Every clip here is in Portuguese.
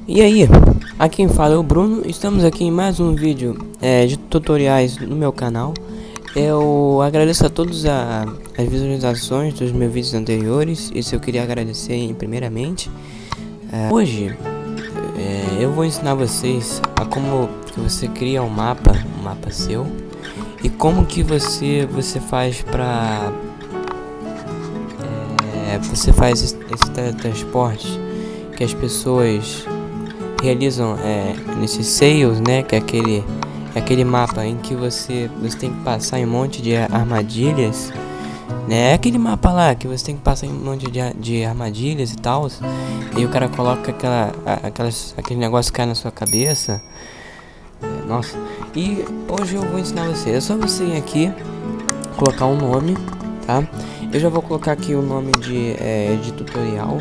E aí, aqui quem fala é o Bruno. Estamos aqui em mais um vídeo de tutoriais no meu canal. Eu agradeço a todos as visualizações dos meus vídeos anteriores. Isso eu queria agradecer primeiramente. Hoje eu vou ensinar vocês a como que você cria um mapa seu, e como que você faz pra você faz esse teletransporte que as pessoas realizam nesses sales, né? Que é aquele mapa em que você tem que passar em um monte de armadilhas, né? É aquele mapa lá que você tem que passar em um monte de armadilhas e tal, e o cara coloca aquele negócio que cai na sua cabeça. Nossa, e hoje eu vou ensinar você. É só você ir aqui, colocar um nome, tá? Eu já vou colocar aqui o nome de tutorial.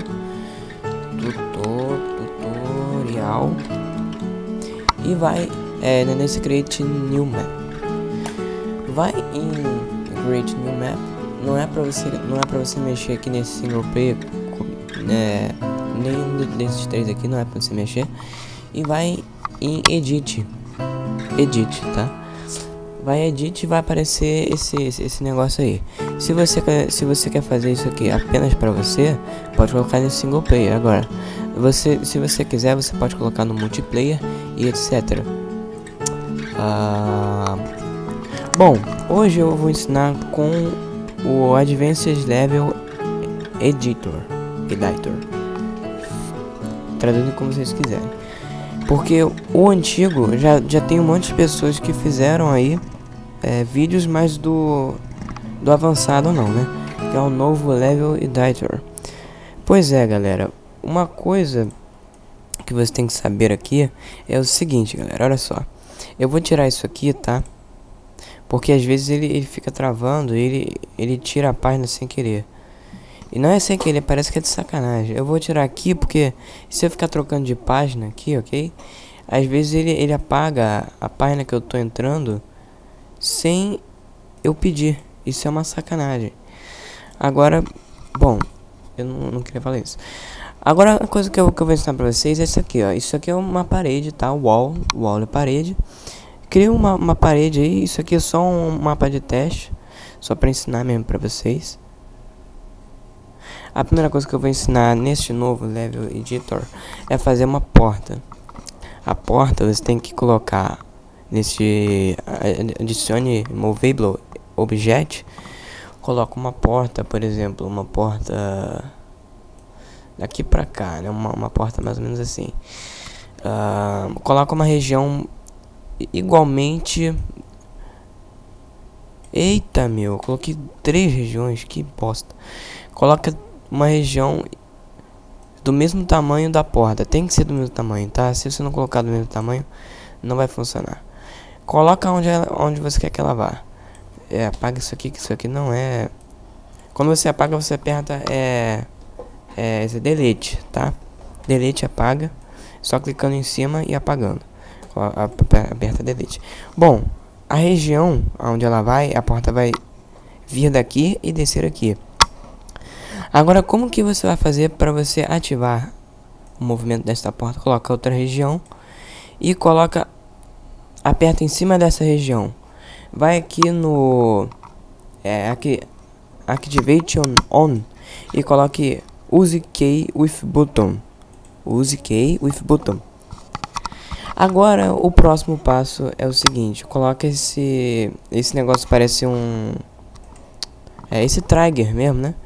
Tutorial. E vai nesse Create New Map. Vai em Create New Map. Não é pra você mexer aqui nesse single player, nenhum desses três aqui não é pra você mexer. E vai em Edit, tá? Vai Edit e vai aparecer esse negócio aí. Se você quer fazer isso aqui apenas para você, pode colocar nesse single player. Agora, se você quiser, você pode colocar no multiplayer e etc. Bom, hoje eu vou ensinar com o Advanced Level Editor, traduzindo como vocês quiserem, porque o antigo já tem um monte de pessoas que fizeram aí vídeos mais do avançado não, né? Que é o novo Level Editor. Pois é, galera, uma coisa que você tem que saber aqui é o seguinte, galera, olha só. Eu vou tirar isso aqui, tá? Porque às vezes ele fica travando, ele tira a página sem querer. E não é sem querer, parece que é de sacanagem. Eu vou tirar aqui porque se eu ficar trocando de página aqui, ok? Às vezes ele apaga a página que eu tô entrando sem eu pedir. Isso é uma sacanagem. Agora, bom, eu não queria falar isso. Agora a coisa que eu vou ensinar pra vocês é isso aqui, ó. Isso aqui é uma parede, tá? Wall é parede. Cria uma parede aí. Isso aqui é só um mapa de teste, só pra ensinar mesmo pra vocês. A primeira coisa que eu vou ensinar neste novo Level Editor é fazer uma porta. A porta você tem que colocar nesse adicione movable object. Coloca uma porta, por exemplo, uma porta daqui pra cá, né? Uma porta mais ou menos assim. Coloca uma região igualmente. Eita, meu, coloquei 3 regiões, que bosta. Coloca uma região do mesmo tamanho da porta. Tem que ser do mesmo tamanho, tá? Se você não colocar do mesmo tamanho, não vai funcionar. Coloca onde você quer que ela vá. Apaga isso aqui, que isso aqui não é. Quando você apaga, você aperta esse delete, tá? Delete, apaga. Só clicando em cima e apagando. Aperta delete. Bom, a região onde ela vai, a porta vai vir daqui e descer aqui. Agora, como que você vai fazer para você ativar o movimento desta porta? Coloca outra região e aperta em cima dessa região. Vai aqui no Activation On e coloque Use Key with Button. Use Key with Button. Agora o próximo passo é o seguinte: coloca esse negócio, parece esse trigger mesmo, né?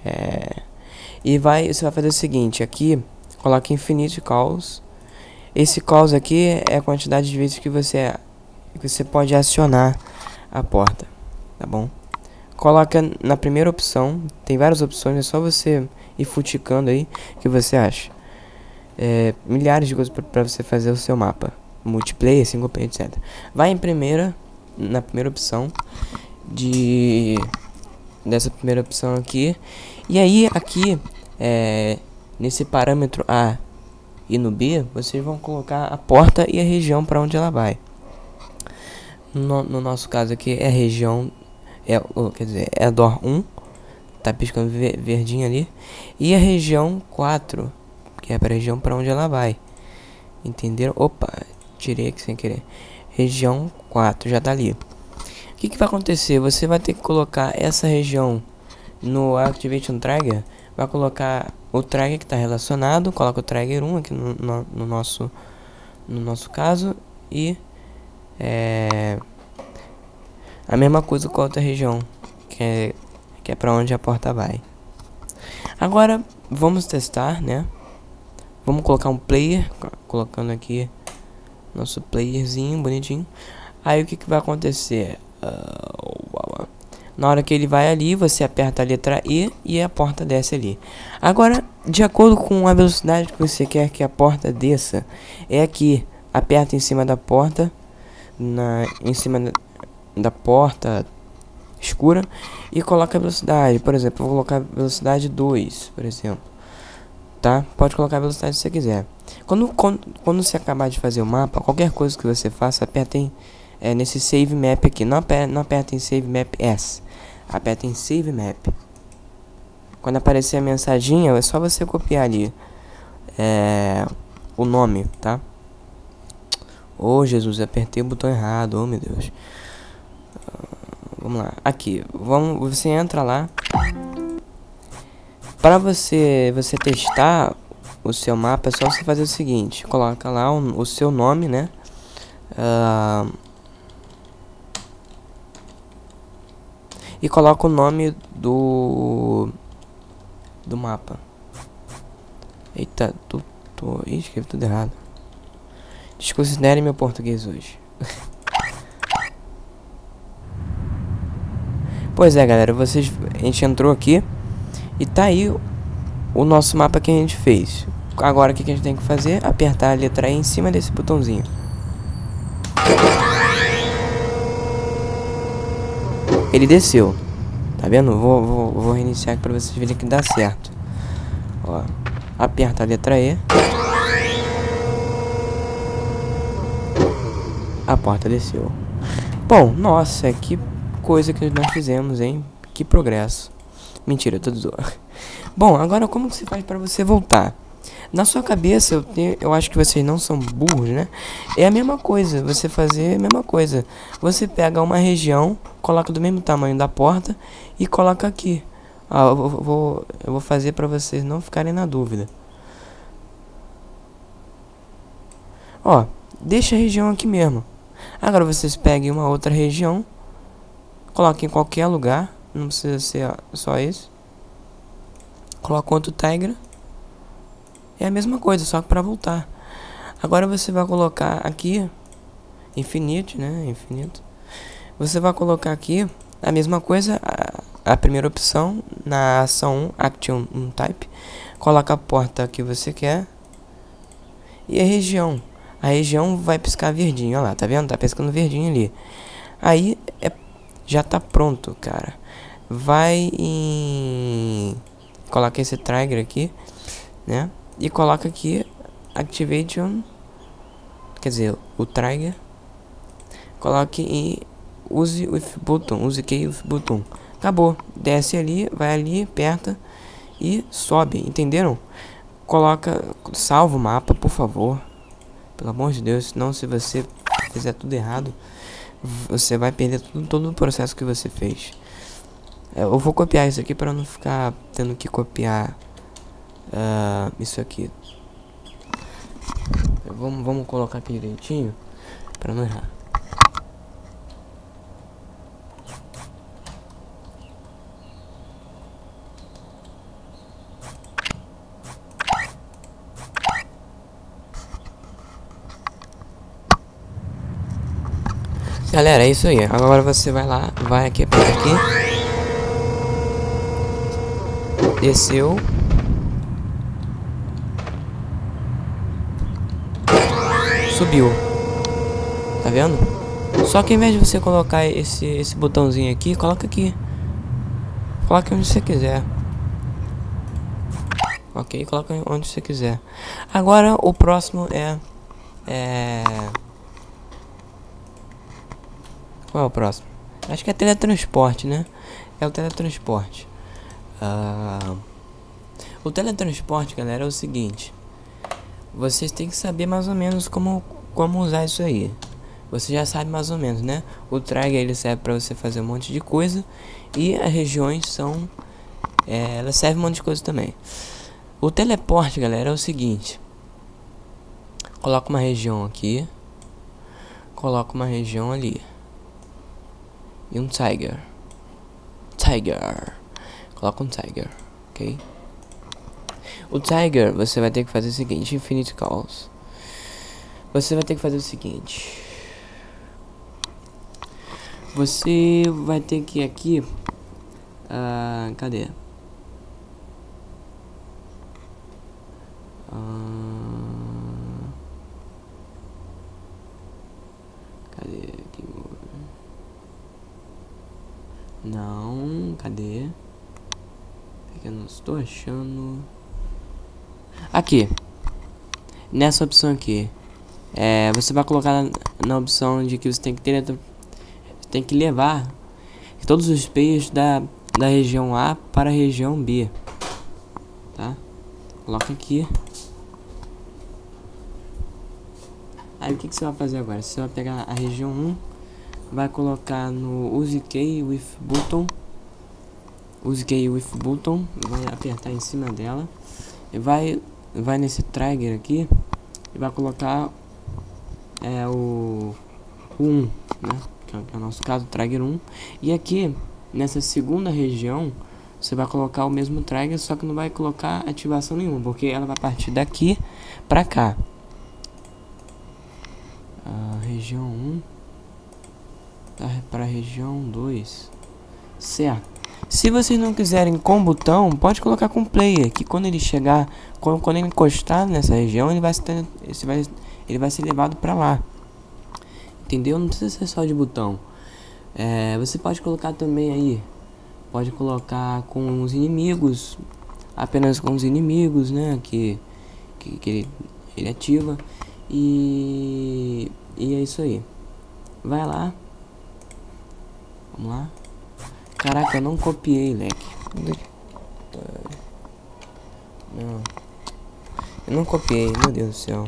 E você vai fazer o seguinte: aqui coloca Infinite Calls. Esse calls aqui é a quantidade de vezes que você pode acionar a porta, tá bom? Coloca na primeira opção, tem várias opções, é só você ir futicando aí que você acha. Milhares de coisas para você fazer o seu mapa, multiplayer, single player, etc. Vai na primeira opção dessa primeira opção aqui, e aí aqui nesse parâmetro A e no B, vocês vão colocar a porta e a região para onde ela vai. No nosso caso aqui é a região, quer dizer, é a door 1, tá piscando verdinho ali, e a região 4, que é a região para onde ela vai. Entenderam? Opa, tirei aqui sem querer. Região 4, já tá ali. O que vai acontecer? Você vai ter que colocar essa região no Activation Trigger. Vai colocar o trigger que está relacionado. Coloca o trigger 1 aqui no nosso caso. E a mesma coisa com a outra região, que é para onde a porta vai. Agora vamos testar, né? Vamos colocar um player, colocando aqui nosso playerzinho bonitinho. Aí o que vai acontecer? Na hora que ele vai ali, você aperta a letra E e a porta desce ali. Agora, de acordo com a velocidade que você quer que a porta desça, é aqui. Aperta em cima da porta, em cima da porta escura, e coloca a velocidade. Por exemplo, eu vou colocar velocidade 2, por exemplo. Tá? Pode colocar a velocidade que você quiser. Quando você acabar de fazer o mapa, qualquer coisa que você faça, aperta nesse Save Map aqui. Não aperta em Save Map S. Aperta em Save Map. Quando aparecer a mensaginha, é só você copiar ali o nome, tá? Oh, Jesus, apertei o botão errado. Oh, meu Deus. Vamos lá. Aqui. Você entra lá. Para você testar o seu mapa, é só você fazer o seguinte. Coloca lá o seu nome, né? E coloca o nome do mapa. Eita, Ih, escrevi tudo errado. Desconsidere meu português hoje. Pois é, galera, a gente entrou aqui e tá aí o nosso mapa que a gente fez. Agora o que a gente tem que fazer? Apertar a letra E em cima desse botãozinho. Ele desceu. Tá vendo? Vou reiniciar aqui pra vocês verem que dá certo. Ó, aperta a letra E. A porta desceu. Bom, nossa, que coisa que nós fizemos, hein? Que progresso. Mentira, tudo zoa. Bom, agora como que se faz para você voltar? Na sua cabeça, eu acho que vocês não são burros, né? É a mesma coisa, você fazer a mesma coisa. Você pega uma região, coloca do mesmo tamanho da porta e coloca aqui. Eu vou fazer para vocês não ficarem na dúvida. Ó, deixa a região aqui mesmo. Agora vocês peguem uma outra região, coloquem em qualquer lugar, não precisa ser só esse. Coloca outro Tigra. É a mesma coisa, só que para voltar. Agora você vai colocar aqui Infinite, né? Infinito. Você vai colocar aqui a mesma coisa, a primeira opção na ação 1, Action Type. Coloca a porta que você quer e a região. A região vai piscar verdinho, olha lá, tá vendo? Tá piscando verdinho ali. Aí já tá pronto, cara. Vai em... Coloca esse trigger aqui, né? E coloca aqui Activation, quer dizer, o trigger. Coloque e use with button, use key with button. Acabou, desce ali, vai ali, aperta e sobe, entenderam? Salva o mapa, por favor. Pelo amor de Deus, senão se você fizer tudo errado, você vai perder todo o processo que você fez. Eu vou copiar isso aqui para não ficar tendo que copiar isso aqui. Vamos colocar aqui direitinho para não errar. Galera, é isso aí. Agora você vai lá, vai aqui, aperta aqui. Desceu. Subiu. Tá vendo? Só que ao invés de você colocar esse botãozinho aqui, coloca aqui. Coloca onde você quiser. Ok, coloca onde você quiser. Agora o próximo qual é o próximo? Acho que é teletransporte, né? É o teletransporte. O teletransporte, galera, é o seguinte. vocês têm que saber mais ou menos como usar isso aí. Você já sabe mais ou menos, né? O trigger ele serve para você fazer um monte de coisa, e as regiões são ela serve um monte de coisa também. O teleporte, galera, é o seguinte: coloca uma região aqui, coloca uma região ali e um tiger. Coloca um tiger, ok? O tiger, você vai ter que fazer o seguinte: infinite calls. Você vai ter que fazer o seguinte: você vai ter que ir aqui, cadê? Cadê aqui? Não, cadê? Eu não estou achando. Aqui, nessa opção aqui, você vai colocar na opção de que você tem que levar todos os players da região A para a região B, tá? Coloca aqui. Aí o que você vai fazer agora? Você vai pegar a região 1, vai colocar no use key with button, vai apertar em cima dela e vai nesse trigger aqui e vai colocar o 1, né? Que é o nosso caso, trigger 1. E aqui nessa segunda região você vai colocar o mesmo trigger, só que não vai colocar ativação nenhuma, porque ela vai partir daqui pra cá. Região 1 para a região 2, certo? Se vocês não quiserem com botão, pode colocar com player, que quando ele chegar, quando ele encostar nessa região, ele vai ser levado para lá, entendeu? Não precisa ser só de botão. Você pode colocar também aí, pode colocar com os inimigos, apenas com os inimigos, né? Que ele ativa. E é isso aí. Vai lá. Vamos lá. Caraca, eu não copiei, leque. Não. Eu não copiei, meu Deus do céu.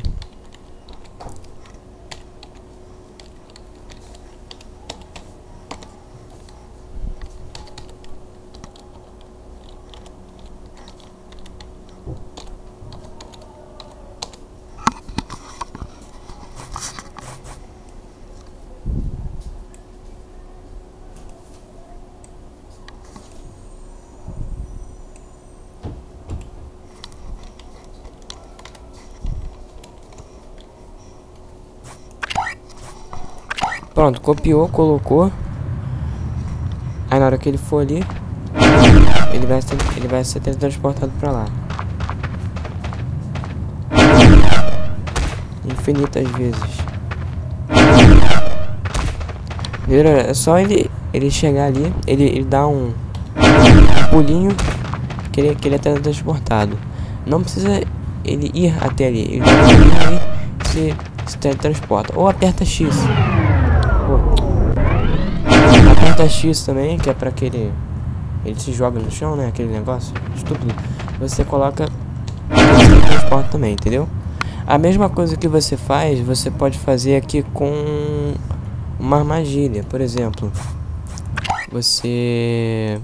Pronto, copiou, colocou. Aí na hora que ele for ali, ele vai ser teletransportado pra lá. Infinitas vezes. É só ele chegar ali, ele dá um pulinho que ele é teletransportado. Não precisa ele ir até ali, ele dá um pulinho ali se teletransporta. Ou aperta X. Aperta X também, que é pra que ele se joga no chão, né? Aquele negócio estúpido. Você coloca e transporta também, entendeu? A mesma coisa que você faz, você pode fazer aqui com uma armadilha. Por exemplo, você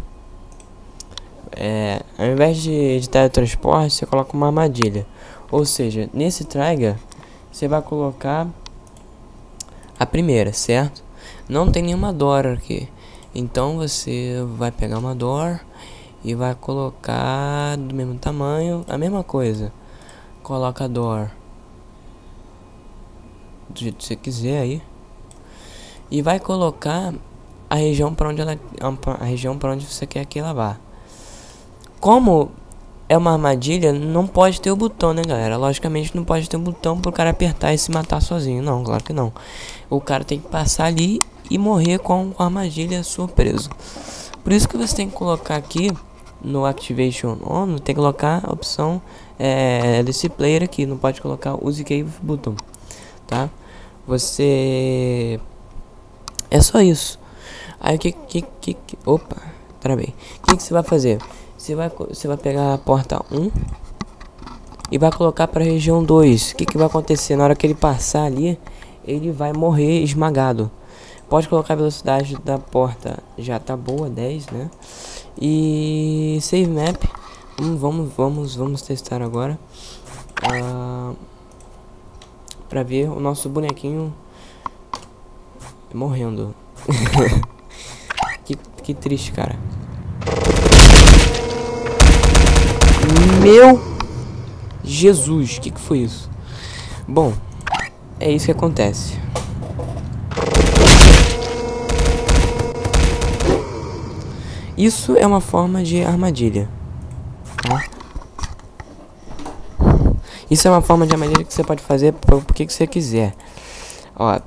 ao invés de teletransporte, você coloca uma armadilha. Ou seja, nesse trigger você vai colocar a primeira, certo? Não tem nenhuma door aqui, então você vai pegar uma door e vai colocar do mesmo tamanho, a mesma coisa. Coloca a door do jeito que você quiser aí e vai colocar a região para onde você quer que ela vá. Como é uma armadilha, não pode ter o botão, né, galera? Logicamente não pode ter o botão pro cara apertar e se matar sozinho. Não, claro que não. O cara tem que passar ali e morrer com a armadilha surpreso. Por isso que você tem que colocar aqui no Activation On, tem que colocar a opção desse player aqui. Não pode colocar Use Key with Button, tá? Você... é só isso. Aí opa, travei. O que você vai fazer? Você vai pegar a porta 1, e vai colocar para região 2. O que que vai acontecer? Na hora que ele passar ali, ele vai morrer esmagado. Pode colocar a velocidade da porta, já tá boa, 10, né? E save map. Vamos testar agora. Pra ver o nosso bonequinho morrendo. que triste, cara. Meu Jesus, que foi isso? Bom, é isso que acontece. Isso é uma forma de armadilha, tá? Isso é uma forma de armadilha que você pode fazer porque que você quiser. Ó,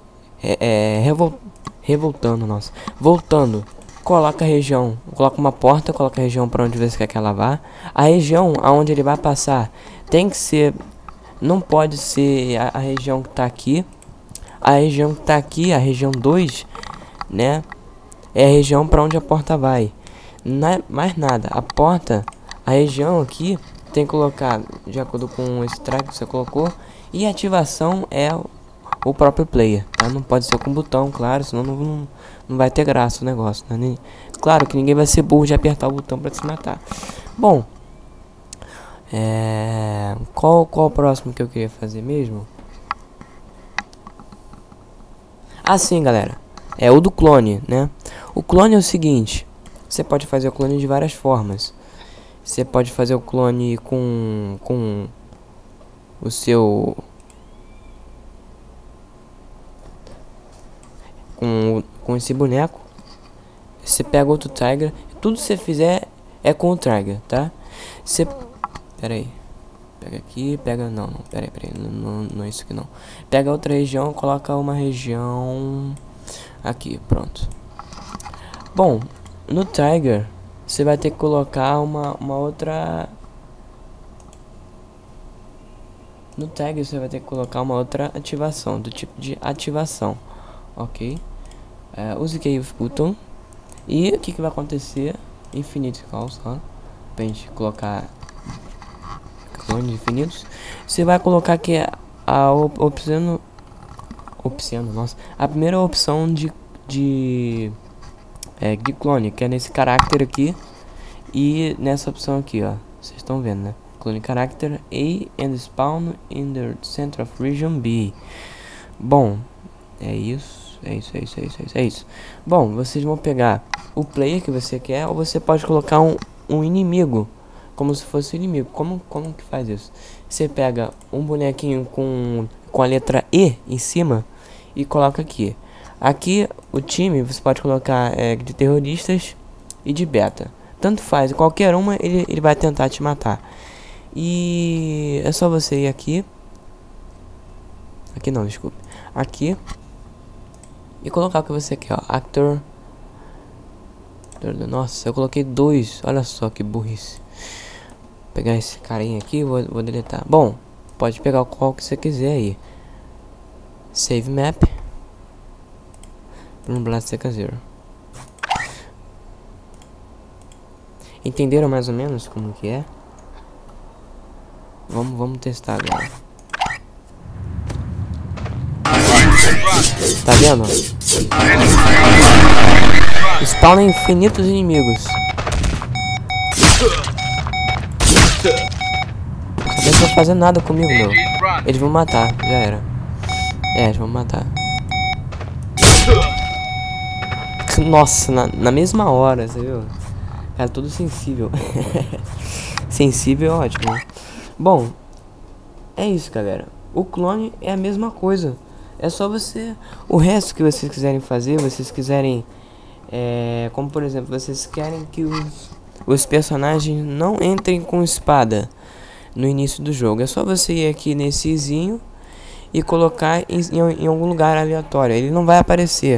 revoltando, nossa. Voltando, coloca a região, coloca uma porta, coloca a região para onde você quer que ela vá. A região aonde ele vai passar tem que ser, não pode ser a região que tá aqui. A região que tá aqui, a região 2, né? É a região para onde a porta vai. Mais nada. A porta, a região aqui, tem que colocar de acordo com esse track que você colocou. E a ativação é o próprio player, tá? Não pode ser com botão, claro, senão não vai ter graça o negócio, né? Claro que ninguém vai ser burro de apertar o botão para se matar. Bom, qual o próximo que eu queria fazer mesmo? Assim, galera, é o do clone, né? O clone é o seguinte: você pode fazer o clone de várias formas. Você pode fazer o clone com o seu com esse boneco. Você pega outro Tiger, tudo que você fizer é com o Tiger, tá? Você pera aí. Pega aqui, pega não, pera aí, não é isso aqui não. Pega outra região, coloca uma região aqui, pronto. Bom, no Tiger você vai ter que colocar uma outra. No Tiger você vai ter que colocar uma outra ativação, do tipo de ativação, ok? Use Cave Button. E o que vai acontecer? Infinite Calls, ó. Pra gente colocar clones infinitos. Você vai colocar aqui a opção, nossa, a primeira opção de clone, que é nesse character aqui e nessa opção aqui, ó. Vocês estão vendo, né? Clone character A and spawn in the center of region B. Bom, é isso. Bom, vocês vão pegar o player que você quer, ou você pode colocar um inimigo, como se fosse inimigo. Como que faz isso? Você pega um bonequinho com a letra E em cima e coloca aqui. Aqui o time você pode colocar de terroristas e de beta. Tanto faz, qualquer uma ele vai tentar te matar. E é só você ir aqui. Aqui não, desculpe. Aqui. E colocar o que você quer, ó. Actor. Nossa, eu coloquei 2. Olha só que burrice. Vou pegar esse carinha aqui e vou deletar. Bom, pode pegar qual que você quiser aí. Save map. Blast Seca Zero. Entenderam mais ou menos como que é? Vamos testar agora. Tá vendo? Spawnam infinitos inimigos. Não vai fazer nada comigo, meu. Eles vão matar, já era. Eles vão matar. Nossa, na mesma hora, você viu? Cara, tudo sensível. Sensível é ótimo, né? Bom, é isso, galera. O clone é a mesma coisa. É só você... O resto que vocês quiserem fazer, vocês quiserem... como por exemplo, vocês querem que os personagens não entrem com espada no início do jogo. É só você ir aqui nesse izinho e colocar em algum lugar aleatório. Ele não vai aparecer.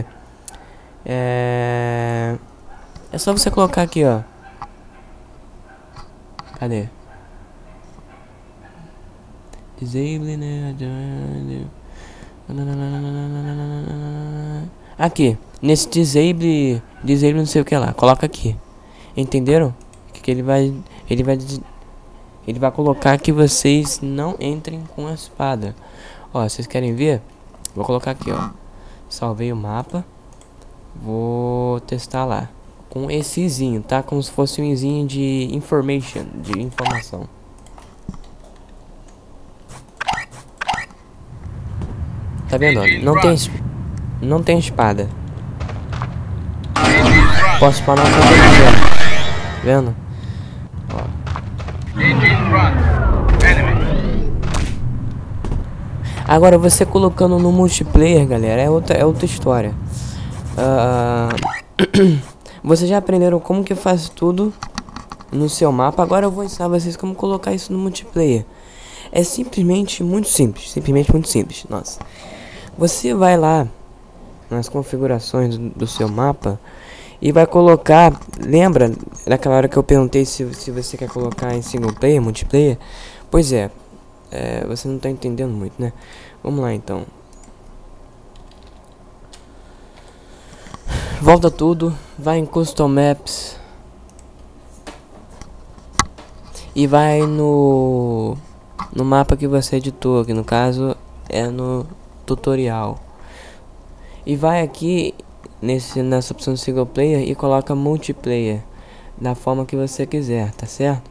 É só você colocar aqui, ó. Cadê? Disable, né? Aqui, nesse disable não sei o que lá. Coloca aqui. Entenderam? Que ele vai ele vai colocar que vocês não entrem com a espada. Ó, vocês querem ver? Vou colocar aqui, ó. Salvei o mapa. Vou testar lá com esse izinho, tá? Como se fosse um izinho de information, de informação. Tá vendo? Ó? Não tem espada. Posso spawnar quando eu quiser. Tá vendo? Ó. Agora você colocando no multiplayer, galera, é outra história. Vocês já aprenderam como que faz tudo no seu mapa. Agora eu vou ensinar vocês como colocar isso no multiplayer. É simplesmente muito simples. Simplesmente muito simples. Nossa. Você vai lá nas configurações do seu mapa e vai colocar. Lembra daquela hora que eu perguntei se você quer colocar em single player, multiplayer? Pois é. Você não tá entendendo muito, né? Vamos lá então. Volta tudo, vai em Custom Maps e vai no mapa que você editou, que no caso é no tutorial. E vai aqui nessa opção single player e coloca multiplayer da forma que você quiser, tá certo?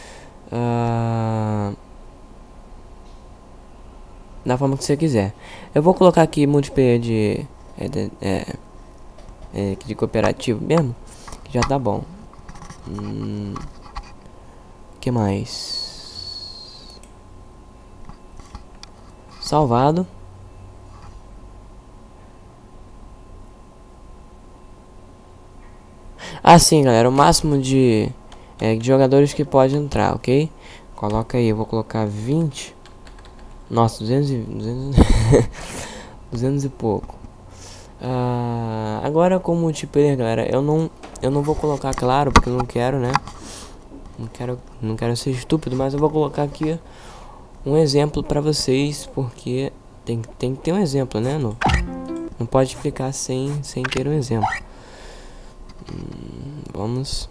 Da forma que você quiser. Eu vou colocar aqui multiplayer de cooperativo mesmo, que já tá bom. Que mais? Salvado. Assim, galera, o máximo de jogadores que pode entrar, ok? Coloca aí, eu vou colocar 20. Nossa, 200 e pouco. Agora com multiplayer, galera, eu não vou colocar, claro, porque eu não quero, né? Não quero ser estúpido, mas eu vou colocar aqui um exemplo pra vocês, porque tem que ter um exemplo, né? Não pode explicar sem ter um exemplo. Vamos.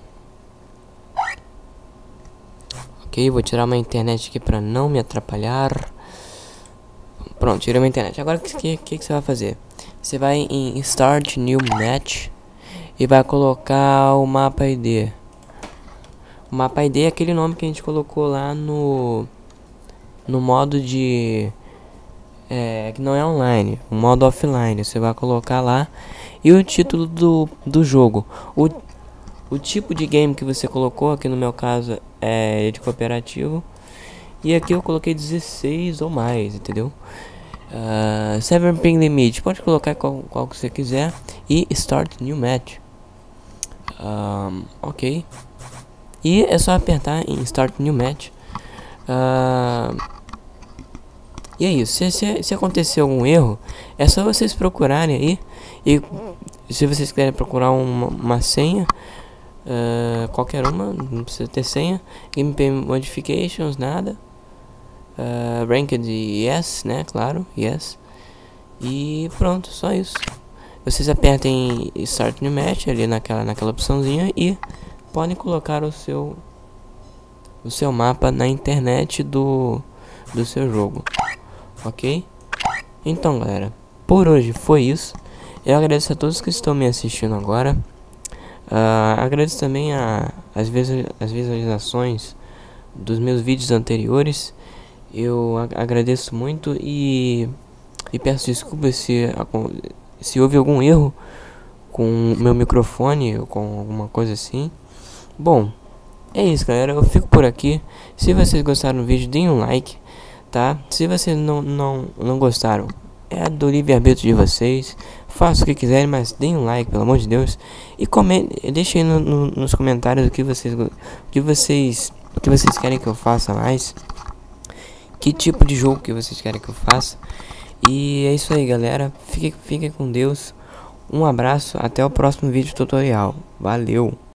Ok, vou tirar uma internet aqui pra não me atrapalhar. Pronto, tirei uma internet. Agora o que você vai fazer? Você vai em Start New Match e vai colocar o mapa ID. O mapa ID é aquele nome que a gente colocou lá no modo de que não é online, o modo offline. Você vai colocar lá e o título do jogo. O tipo de game que você colocou, aqui no meu caso é de cooperativo. E aqui eu coloquei 16 ou mais, entendeu? 7 ping limit, pode colocar qual que você quiser. E start new match. Ok. E é só apertar em start new match. E é isso. Se acontecer algum erro, é só vocês procurarem aí. E se vocês querem procurar uma senha, qualquer uma, não precisa ter senha. Gameplay modifications, nada. Ranked yes, né? Claro, yes. E pronto, só isso. Vocês apertem Start New Match ali naquela opçãozinha e podem colocar o seu mapa na internet do seu jogo, ok? Então, galera, por hoje foi isso. Eu agradeço a todos que estão me assistindo agora. Agradeço também as visualizações dos meus vídeos anteriores. Eu agradeço muito e peço desculpas se houve algum erro com o meu microfone ou com alguma coisa assim. Bom, é isso, galera. Eu fico por aqui. Se vocês gostaram do vídeo, deem um like, tá? Se vocês não gostaram, é do livre-arbítrio de vocês. Façam o que quiserem, mas deem um like, pelo amor de Deus. E deixem aí nos comentários o que vocês querem que eu faça mais. Que tipo de jogo que vocês querem que eu faça. E é isso aí, galera. Fiquem com Deus. Um abraço. Até o próximo vídeo tutorial. Valeu.